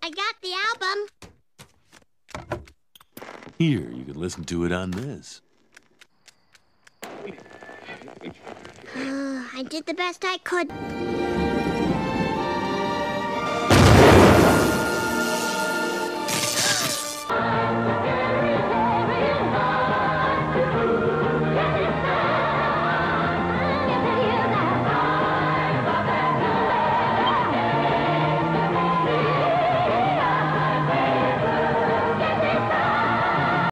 I got the album. Here, you can listen to it on this. I did the best I could.